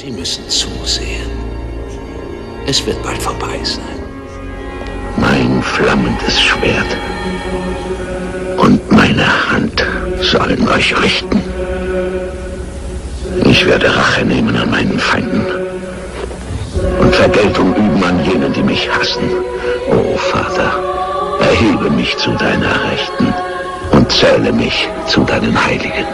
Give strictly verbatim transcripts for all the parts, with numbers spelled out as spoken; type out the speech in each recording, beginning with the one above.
Sie müssen zusehen. Es wird bald vorbei sein. Mein flammendes Schwert und meine Hand sollen euch richten. Ich werde Rache nehmen an meinen Feinden und Vergeltung üben an jenen, die mich hassen. O Vater, erhebe mich zu deiner Rechten und zähle mich zu deinen Heiligen.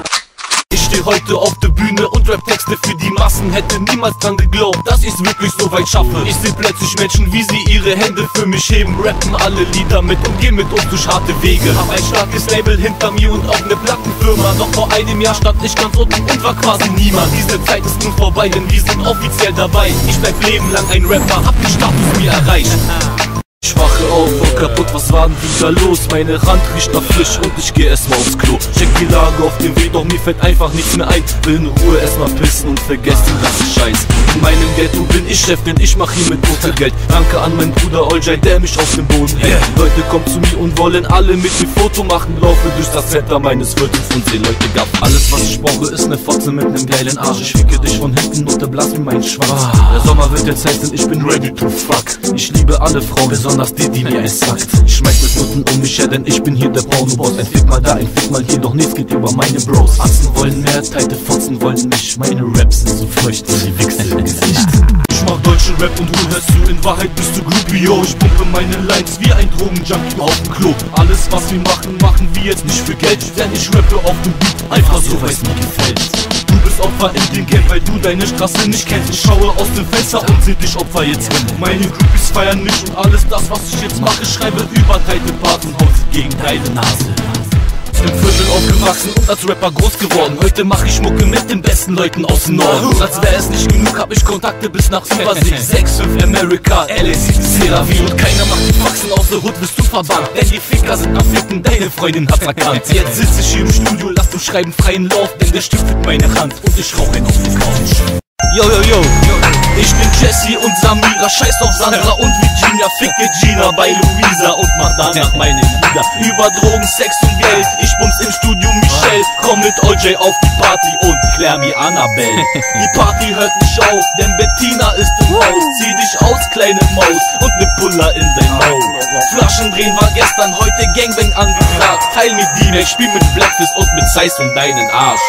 Ich steh heute auf der Bühne und rap Texte für die Massen. Hätte niemals dran geglaubt, dass ich's wirklich so weit schaffe. Ich seh plötzlich Menschen, wie sie ihre Hände für mich heben, rappen alle Lieder mit und gehen mit uns durch harte Wege. Hab ein starkes Label hinter mir und auch ne Plattenfirma. Noch vor einem Jahr stand ich ganz unten und war quasi niemand. Diese Zeit ist nun vorbei, denn wir sind offiziell dabei. Ich bleib lebenlang ein Rapper, hab den Status mir erreicht. Ich wache auf und kaputt, was war denn wieder los? Meine Hand riecht nach frisch und ich geh erstmal aufs Klo. Check die Lage auf dem Weg, doch mir fällt einfach nichts mehr ein. Will in Ruhe erstmal pissen und vergesst den ganzen Scheiß. In meinem Ghetto bin ich Chef, denn ich mach hier mit Muttergeld. Danke an meinen Bruder Oljay, der mich auf den Boden hält. Yeah. Leute kommen zu mir und wollen alle mit mir Foto machen. Laufe durch das Center meines Viertels und seh Leute gaff. Alles was ich brauche ist ne Fotze mit nem geilen Arsch. Ich ficke dich von hinten und erblass mir meinen Schwanz. Der Sommer wird jetzt heiß, denn ich bin ready to fuck. Ich liebe alle Frauen, besonders die, die mir eins sagt. Ich schmeiß mit Nutten um mich her, denn ich bin hier der Porno-Boss. Ein Fick mal da, ein Fick mal hier, doch nichts geht über meine Bros. Atzen wollen mehr, teite Fotzen wollen mich. Meine Raps sind so feucht wie die Wichse im Gesicht. Ich mach deutschen Rap und du hörst zu, in Wahrheit bist du Groupie, yo. Ich pumpe meine Lines wie ein Drogenjunkie auf dem Klo. Alles was wir machen, machen wir jetzt nicht für Geld, denn ich rappe auf dem Beat, einfach so, weil's mir gefällt. Du bist Opfer in dem Game, weil du deine Straße nicht kennst. Ich schaue aus dem Fenster und seh dich Opfer jetzt hin. Meine Groupies feiern mich und alles das, was ich jetzt mache, schreibe über deine Parts und hau sie gegen deine Nase. Im Viertel aufgewachsen und als Rapper groß geworden. Heute mach ich Mucke mit den besten Leuten aus dem Norden. Und als wär es nicht genug, hab ich Kontakte bis nach Übersee. sechs fünf America, L A sieben Seravi. Und keiner macht die Faxen aus der Hood, wirst du verbannt. Denn die Ficker sind am Ficken, deine Freundin hat's erkannt. Jetzt sitz ich hier im Studio, lass du schreiben freien Lauf, denn der Stift wird meine Hand und ich rauch ihn auf die Couch. Yo, yo, yo, ich bin Jesse und Samira, scheiß auf Sandra und Virginia. Ficke Gina bei Luisa und mach danach meine Lieder. Über Drogen, Sex und Geld, ich bums im Studio Michelle. Komm mit Oljay auf die Party und klär mir Annabelle. Die Party hört nicht auf, denn Bettina ist im Haus. Zieh dich aus, kleine Maus, und ne Puller in dein Maul. Flaschen drehen war gestern, heute Gangbang angesagt. Teil mit D-Mac, spiel mit Blackfist und mit Zeiss und deinen Arsch.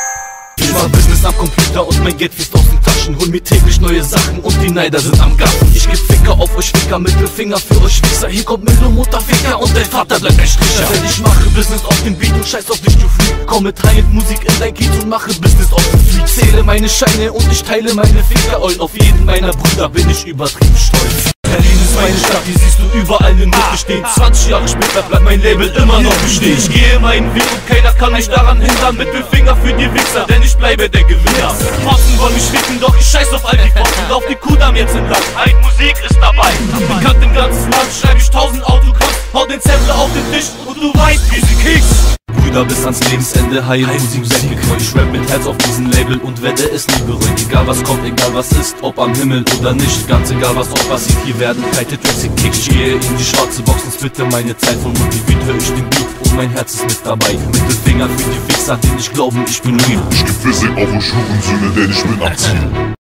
Ich mach Business am Computer und mein Geld fließt aus den Taschen. Hol mir täglich neue Sachen und die Neider sind am Garten. Ich geb Ficker auf euch Ficker, Mittelfinger für euch Wichser. Hier kommt Milo, Mutter, Ficker und dein Vater bleibt ein Stricher. Denn ich mache Business auf den Beat und scheiß auf dich, du Freak. Komm mit rein mit Musik in dein Kiez und mache Business auf den Freak. Zähle meine Scheine und ich teile meine Ficker. Und auf jeden meiner Brüder bin ich übertrieben stolz. Berlin ist meine Stadt, hier siehst du überall eine Note stehen. zwanzig Jahre später bleibt mein Label immer noch bestehen. Ich gehe meinen Weg und keiner kann mich daran hindern. Mittelfinger für die Wichser, denn ich bleibe der Gewinner. Fotzen wollen mich ficken, doch ich scheiß auf all die Fotzen. Lauf die Kudam jetzt entlang, ein Musik ist dabei. Bekannt im ganzen Land, schreib ich tausend Autogramms. Hau den Zettel auf den Tisch und du weißt, wie sie kriegst. Brüder bis ans Lebensende, High Musik weggekreuzt. Ich rap mit Herz auf diesem Label und werde es nie bereuen. Egal was kommt, egal was ist, ob am Himmel oder nicht. Ganz egal was auch passiert, hier werden keine Tracks gekickt. Ich gehe in die schwarze Box und splitte meine Zeit. Voll motiviert hör ich den Beat und mein Herz ist mit dabei. Mittelfinger für die Wichser, denen ich glauben, ich bin real. Ich geb Physik auf und Schurensöhne, denn ich bin am Ziel.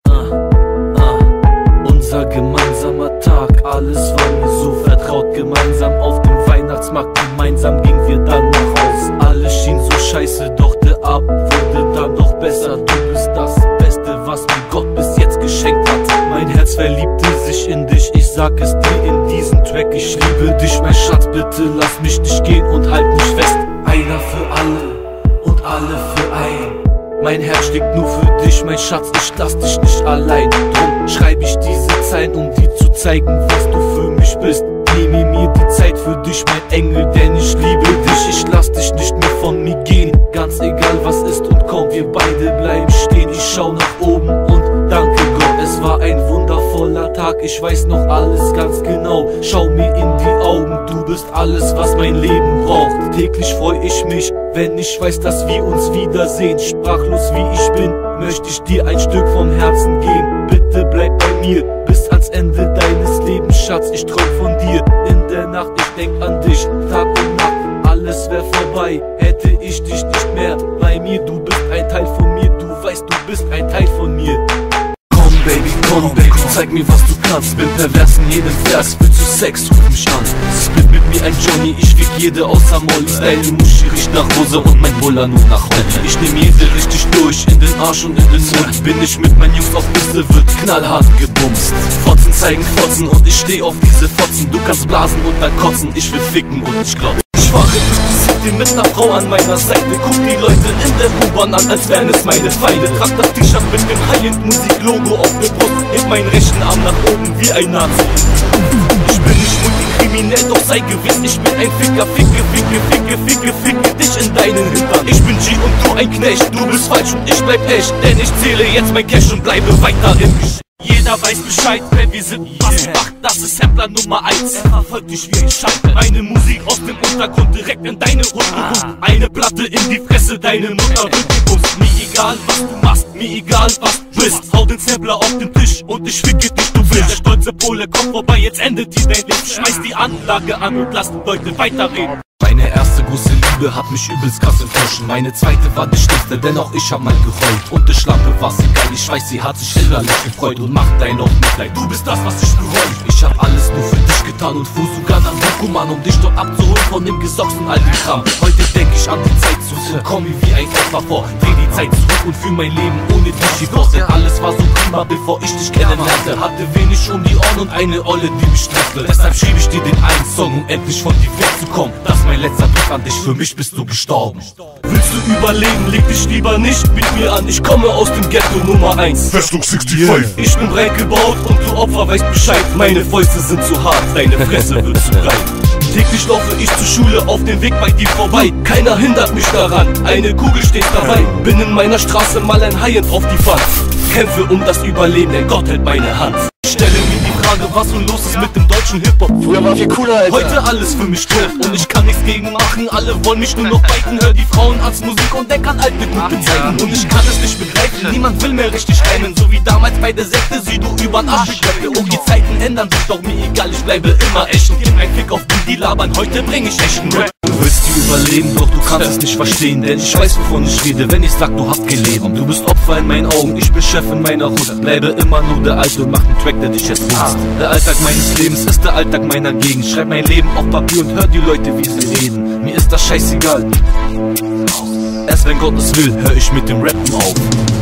Ah, ah, unser gemeinsamer Tag, alles war mir so vertraut. Gemeinsam auf dem Weihnachtsmarkt, gemeinsam gingen wir dann nach Haus. Alles schien so scheiße, doch der Abend wurde dann doch besser. Du bist das Beste, was mir Gott bis jetzt geschenkt hat. Mein Herz verliebte sich in dich, ich sag es dir in diesem Track. Ich liebe dich, mein Schatz, bitte lass mich nicht gehen und halt mich fest. Einer für alle und alle für einen. Mein Herz schlägt nur für dich, mein Schatz, ich lass dich nicht allein. Drum schreib ich diese Zeilen, um dir zu zeigen, was du für mich bist. Nehme mir die Zeit für dich, mein Engel, denn ich liebe dich. Ich lass dich nicht mehr von mir gehen, ganz egal was ist und komm, wir beide bleiben stehen. Ich schau nach oben und danke Gott, es war ein wundervoller Tag. Ich weiß noch alles ganz genau, schau mir in die Augen. Du bist alles, was mein Leben braucht. Täglich freu ich mich, wenn ich weiß, dass wir uns wiedersehen. Sprachlos wie ich bin, möchte ich dir ein Stück vom Herzen geben. Bitte bleib bei mir bis ans Ende deines Lebens, Schatz, ich träum von dir. In der Nacht, ich denk an dich, Tag und Nacht, alles wär vorbei, hätte ich dich nicht mehr bei mir. Du bist ein Teil von mir, du weißt, du bist ein Teil von mir. zeig mir was du kannst. Bin pervers in jedem Vers, willst du Sex, ruf mich an. Split mit mir ein Johnny, ich fick jede außer Molly. Deine Muschi riecht nach Hose und mein Buller nur nach Holz. Ich nehm jede richtig durch, in den Arsch und in den Mund. Bin ich mit meinen Jungs auf Piste, wird knallhart gebumst. Fotzen zeigen Fotzen und ich steh auf diese Fotzen. Du kannst blasen und dann kotzen, ich will ficken und ich glaub. Ich fahre durch mit ner Frau an meiner Seite. Guck die Leute in der U-Bahn an, als wären es meine Feinde. Trag das T-Shirt mit dem High-End-Musik-Logo auf der Brust. Heb meinen rechten Arm nach oben wie ein Nazi. Ich bin nicht multikriminell, doch sei gewiss, ich bin ein Ficker. Ficke, ficke, ficke, ficke, ficke dich in deinen Hintern. Ich bin G und du ein Knecht, du bist falsch und ich bleib echt. Denn ich zähle jetzt mein Cash und bleibe weiter im Geschäft. Jeder weiß Bescheid, wer wir sind, was yeah. macht, das ist Sampler Nummer eins. Er verfolgt dich wie ein Scheitel. Meine Musik aus dem Untergrund direkt in deine Untergrund. ah. Eine Platte in die Fresse, deine Mutter wird gebumst. Mir egal was du machst, mir egal was du bist. Hau den Sampler auf den Tisch und ich ficke dich, du willst. Der stolze Pole kommt vorbei, jetzt endet hier dein Leben. Schmeiß die Anlage an und lass die Leute weiterreden. Meine erste große Liebe hat mich übelst krass enttäuscht. Meine zweite war die schlimmste, denn auch ich hab mal geheult. Und die Schlampe war's egal, ich weiß, sie hat sich innerlich gefreut. Und macht dein auch Mitleid, du bist das, was ich bereue. Ich hab alles nur für dich getan und fuhr sogar nach Dokuman, um dich dort abzuholen von dem Gesocks und all dem Kram. Heute denk ich an die Zeit zurück, komm mir wie ein Kämpfer vor. Dreh die Zeit zurück und fühl mein Leben ohne dich wie vor. Denn alles war so prima, bevor ich dich kennenlernte. Hatte wenig um die Ohren und eine Olle, die mich stresste. Deshalb schieb ich dir den einen Song, um endlich von dir wegzukommen. Das mein letzter Brief an dich, für mich bist du gestorben. Willst du überleben, leg dich lieber nicht mit mir an. Ich komme aus dem Ghetto Nummer eins. Festung fünfundsechzig. Yeah. Ich bin breit gebaut und du Opfer weißt Bescheid. Meine Fäuste sind zu hart, deine Fresse wird zu breit. Täglich laufe ich zur Schule auf dem Weg bei dir vorbei. Keiner hindert mich daran, eine Kugel steht dabei. Bin in meiner Straße mal ein Haien auf die Fahrt. Kämpfe um das Überleben, denn Gott hält meine Hand. Ich stelle mir die Frage, was so los ist mit dem deutschen Hip-Hop. Früher war viel cooler, Alter. Heute alles für mich tot und ich kann nichts gegen machen. Alle wollen mich nur noch biken. Hör die Frauenarztmusik und denk an alte gute Zeiten. Und ich kann es nicht begreifen, niemand will mehr richtig reimen. So wie damals bei der Sekte, sie du übern Arsch beklemmte. Oh, die Zeiten ändern sich, doch mir egal, ich bleibe immer echt. Und gib ein Fick auf die, die labern, heute bring ich echten Rap. Du willst die überleben, doch du kannst es nicht verstehen. Denn ich weiß, wovon ich rede, wenn ich sag, du hast kein Leben. Du bist Opfer in meinen Augen, ich bin Chef in meiner Hut. Bleibe immer nur der Alte und mach einen Track, der dich jetzt wurst. Der Alltag meines Lebens ist der Alltag meiner Gegend. Schreib mein Leben auf Papier und hör die Leute, wie sie reden. Mir ist das scheißegal. Erst wenn Gott es will, hör ich mit dem Rappen auf.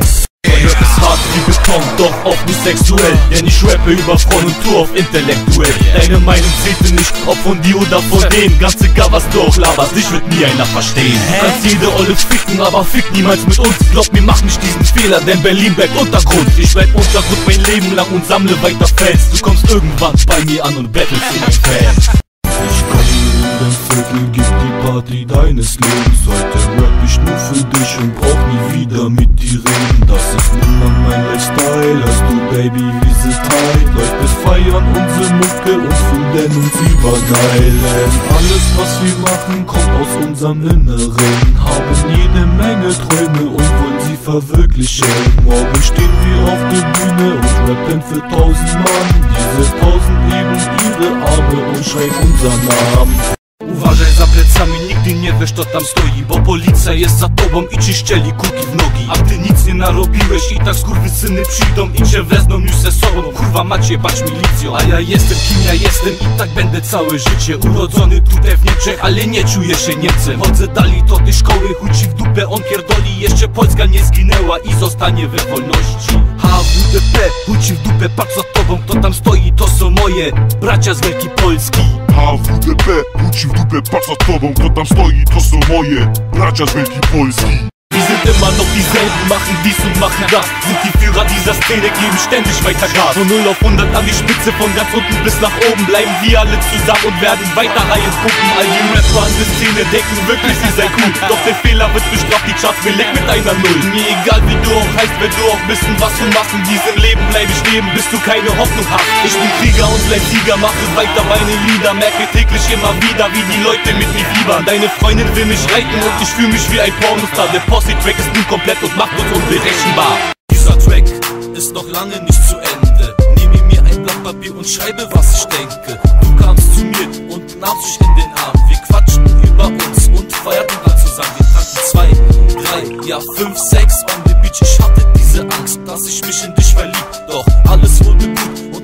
Rap ist hart wie Beton, doch auch nicht sexuell. Denn ich rappe über Frauen und tu auf intellektuell. Deine Meinung zählte nicht, ob von dir oder von denen. Ganz egal was du auch laberst, dich wird nie einer verstehen. Du kannst jede Olle ficken, aber fick niemals mit uns. Glaub mir, mach nicht diesen Fehler, denn Berlin bleibt Untergrund. Ich bleib Untergrund mein Leben lang und sammle weiter Fans. Du kommst irgendwann bei mir an und battlest für mein Fan. Ich komme in dein Viertel, gib die Party deines Lebens. Heute rap ich nur für dich und brauch nie wieder mit dir reden. Das ist niemand mein Lifestyle, hast du Baby, wie sie tight. Leute feiern unsere Mucke und finden uns übergeil. Alles was wir machen kommt aus unserem Inneren. Haben jede Menge Träume und wollen sie verwirklichen. Morgen stehen wir auf der Bühne und rappen für tausend Mann. Diese tausend heben ihre Arme und schreien unser Namen. Uważaj za plecami, nigdy nie wiesz co tam stoi. Bo policja jest za tobą i ci ścieli kulki w nogi. A ty nic nie narobiłeś i tak skurwysyny przyjdą i cię wezmą już ze sobą. Kurwa macie, bać milicją. A ja jestem kim ja jestem i tak będę całe życie. Urodzony tutaj w Niemczech, ale nie czuję się Niemcem. Chodzę dalej do tej szkoły, chuj ci w dupę on pierdoli. Jeszcze Polska nie zginęła i zostanie we wolności. H W D P, chuj ci w dupę, patrz za tobą, kto tam stoi, to są moje bracia z Wielkiej Polski. H W D P, chuj ci w dupę, patrz za tobą, kto tam stoi, to są moje bracia z Wielkiej Polski. Wir sind immer noch dieselben, machen dies und machen das. Sind die Führer dieser Szene, geben ständig weiter Gas. Von null auf hundert an die Spitze, von ganz unten bis nach oben. Bleiben wir alle zusammen und werden weiter Reihen gucken. All die Rapper an der Szene denken wirklich, sie sei cool. Doch der Fehler wird bestraft, die Charts belegt mit einer Null. Mir egal wie du auch heißt, wenn du auch wissen, was du machst. In diesem Leben bleib ich leben, bis du keine Hoffnung hast. Ich bin Krieger und bleib Sieger, mache weiter meine Lieder. Merke täglich immer wieder, wie die Leute mit mir fiebern. Deine Freundin will mich reiten und ich fühle mich wie ein Pornostar. Der Posse-Track ist nun komplett und macht uns unberechenbar. Dieser Track ist noch lange nicht zu Ende. Nehme mir ein Blatt Papier und schreibe, was ich denke. Du kamst zu mir und nahmst dich in den Arm. Wir quatschten über uns und feierten dann zusammen. Wir tranken zwei, drei, ja fünf, sechs on the beach. Ich hatte diese Angst, dass ich mich in dich verlieb. Doch alles wurde gut.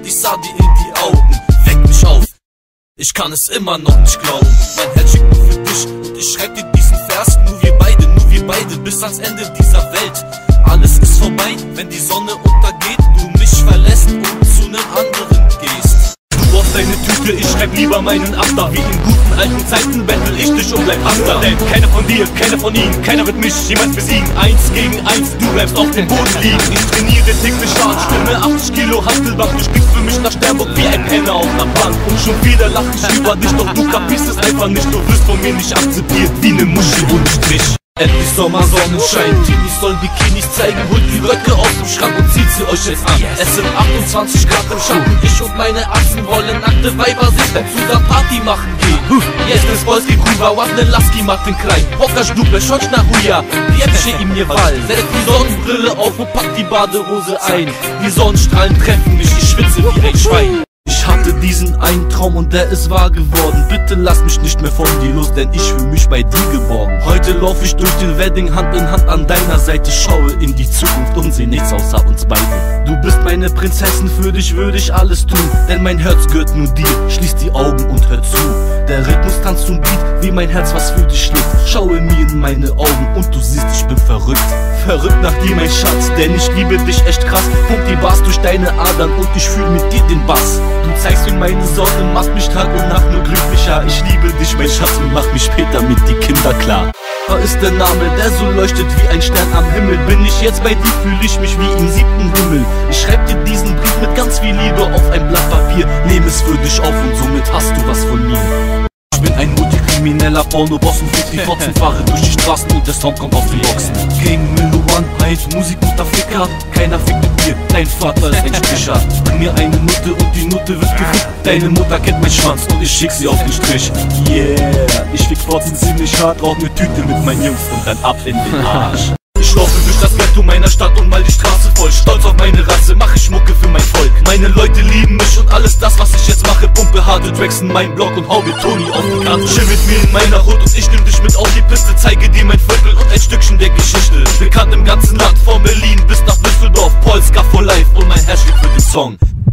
ich sah dir in die Augen. Weck mich auf, ich kann es immer noch nicht glauben. Mein Herz schickt nur für dich und ich schreib dir diesen Vers. Nur wir beide, nur wir beide bis ans Ende dieser Welt. Alles ist vorbei, wenn die Sonne untergeht, du mich verlässt und zu nem anderen gehst. Du auf deine Tüte, ich schreib lieber meinen After. Wie in guten alten Zeiten bettel ich dich und bleib Hunter. Denn keiner von dir, keiner von ihnen, keiner wird mich jemals besiegen. Eins gegen eins, du bleibst auf dem Boden liegen. Ich trainiere täglich hart, stimme achtzig Kilo Hantelbank. Du sprichst für mich nach Sternburg wie ein Penner auf einer Bank. Und schon wieder lach ich über dich, doch du kapierst es einfach nicht. Du wirst von mir nicht akzeptiert, wie ne Muschel ohne Strich. Endlich Sommersonnenschein, Teenies sollen Bikinis zeigen. Holt die Röcke aus dem Schrank und zieht sie euch jetzt an. Es sind achtundzwanzig Grad im Schatten, ich und meine Achsen wollen nackte Weiber sich dann zusammen Party machen gehen. Jest jest polski kurwa, ładne laski ma ten kraj. Pokaż dupę, chodź na chuja, wieprzcie im nie wal. Setz die Sonnenbrille auf und pack die Badehose ein. Die Sonnenstrahlen treffen mich, ich schwitze wie ein Schwein. Ich hatte diesen einen Traum und der ist wahr geworden. Bitte lass mich nicht mehr von dir los, denn ich fühl mich bei dir geborgen. Heute lauf ich durch den Wedding Hand in Hand an deiner Seite. Schaue in die Zukunft und seh nichts außer uns beide. Du bist meine Prinzessin, für dich würde ich alles tun. Denn mein Herz gehört nur dir, schließ die Augen und hör zu. Der Rhythmus tanzt zum Beat, wie mein Herz was für dich schlägt. Schaue mir in meine Augen und du siehst, ich bin verrückt. Verrückt nach dir, mein Schatz, denn ich liebe dich echt krass. Pump die Bass durch deine Adern und ich fühl mit dir den Bass. Du zeigst mir meine Sonne, machst mich Tag und Nacht nur glücklicher. Ich liebe dich, mein Schatz, und mach mich später mit die Kinder klar. Da ist der Name, der so leuchtet wie ein Stern am Himmel. Bin ich jetzt bei dir, fühl ich mich wie im siebten Himmel. Ich schreib dir diesen Brief mit ganz viel Liebe auf ein Blatt Papier. Nehm es für dich auf und somit hast du was von mir. Ich bin ein multikrimineller Porno-Boss und fick die Fotzen, fahre durch die Straßen und der Sound kommt auf die Boxen. Gegen Milo One, Heid, Musik unter Ficker. Keiner fickt mit dir, dein Vater ist ein Stricher. Bring mir eine Nutte und die Nutte wird gefickt. Deine Mutter kennt meinen Schwanz und ich schick sie auf den Strich. Yeah, ich fick Fotzen ziemlich hart, rauch ne Tüte mit meinen Jungs und dann ab in den Arsch. Ich laufe durch das Ghetto meiner Stadt und mal die Straße voll. Stolz auf meine Rasse, mache ich Mucke für mein Volk. Meine Leute lieben mich und alles das, was ich jetzt mache. Pumpe harte Tracks in meinen Block und hau mir Toni auf die Karte. Chill mit mir in meiner Hut und ich nehm dich mit auf die Piste. Zeige dir mein Viertel und ein Stückchen der Geschichte. Bekannt im ganzen Land, von Berlin bis nach Düsseldorf. Polska for life und mein Herz schlägt für den Song.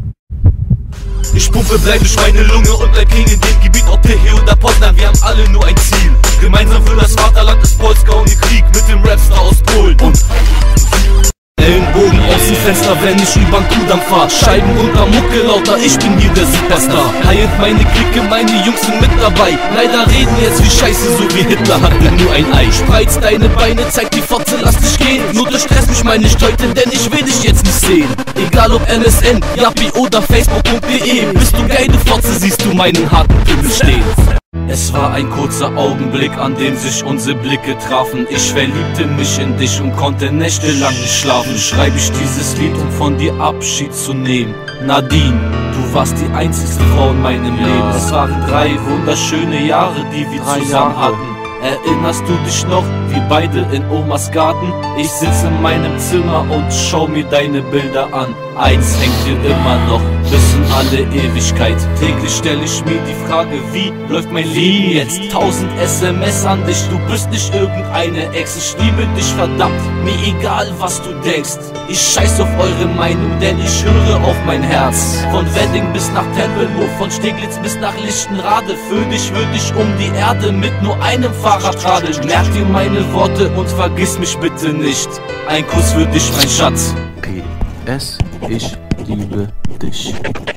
Ich pumpe bleib durch meine Lunge und bleib King in dem Gebiet, ob hier oder Potsdam, wir haben alle nur ein Ziel. Gemeinsam für das Vaterland ist Polska ohne Krieg, mit dem Rapstar aus Polen. Und Ellenbogen aus dem Fenster, wenn ich über den Kudamm fahr. Scheiben unter Mucke lauter, ich bin hier der Superstar. Heilt meine Clique, meine Jungs sind mit dabei. Leider reden jetzt wie Scheiße, so wie Hitler hatte nur ein Ei. Spreiz deine Beine, zeig die Fotze, lass dich gehen. Nur du stresst mich meine Stolten, denn ich will dich jetzt nicht sehen. Egal ob M S N, Yappi oder Facebook punkt de. Bist du geile Fotze, siehst du meinen harten Pimmel stehen. Es war ein kurzer Augenblick, an dem sich unsere Blicke trafen. Ich verliebte mich in dich und konnte nächtelang nicht schlafen. Schreibe ich dieses Lied, um von dir Abschied zu nehmen. Nadine, du warst die einzigste Frau in meinem Leben. Es waren drei wunderschöne Jahre, die wir zusammen hatten. Erinnerst du dich noch, wie beide in Omas Garten? Ich sitze in meinem Zimmer und schau mir deine Bilder an. Eins hängt hier immer noch, bis in alle Ewigkeit. Täglich stelle ich mir die Frage, wie läuft mein Leben jetzt? Tausend S M S an dich, du bist nicht irgendeine Ex. Ich liebe dich verdammt, mir egal was du denkst. Ich scheiß auf eure Meinung, denn ich höre auf mein Herz. Von Wedding bis nach Tempelhof, von Steglitz bis nach Lichtenrade. Für dich würde ich um die Erde mit nur einem Fahrrad radeln. Merk dir meine Worte und vergiss mich bitte nicht. Ein Kuss für dich, mein Schatz. P S, ich liebe dich.